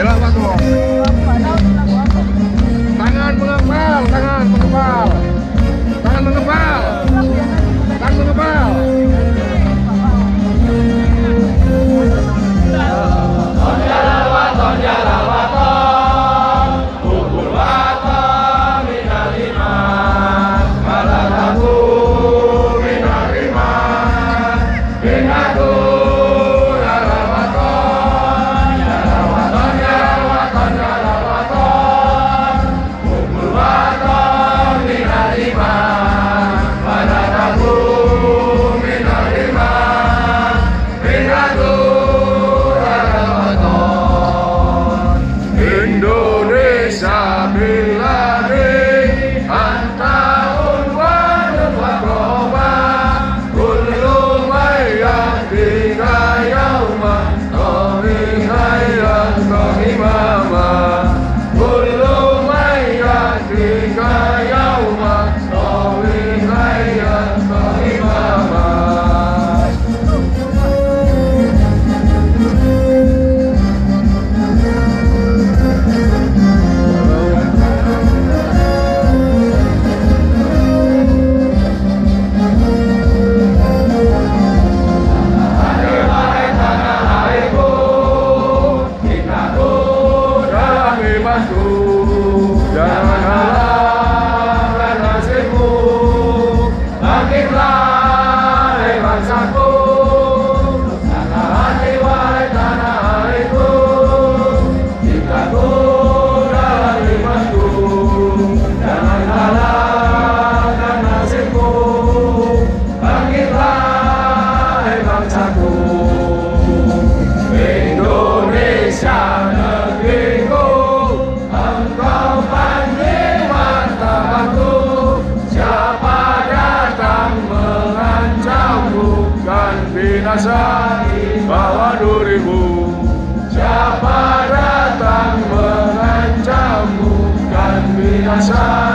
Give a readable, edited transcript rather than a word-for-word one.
apa tuh? Tangan mengepal, tangan mengepal, tangan mengepal, tangan mengepal. Jangan halang nasibmu, bangkitlah hai bangsaku, tanah hati wahai tanah airku, cintaku dan imanku. Jangan halang nasibmu, bangkitlah hai bangsaku, Indonesia negeriku. Binasa bawa durimu, siapa datang mengancammu kan binasa.